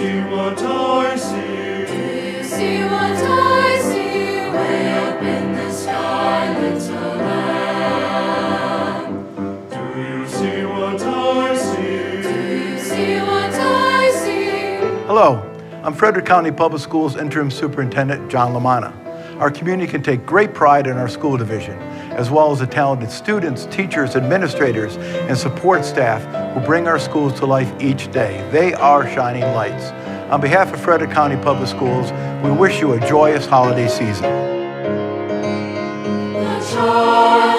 see what I see? Do you see what I see? Way up in the sky, little lamb. Do you see what I see? Do you see what I see? Hello, I'm Frederick County Public Schools Interim Superintendent John Lamanna. Our community can take great pride in our school division, as well as the talented students, teachers, administrators, and support staff who bring our schools to life each day. They are shining lights. On behalf of Frederick County Public Schools, we wish you a joyous holiday season. The child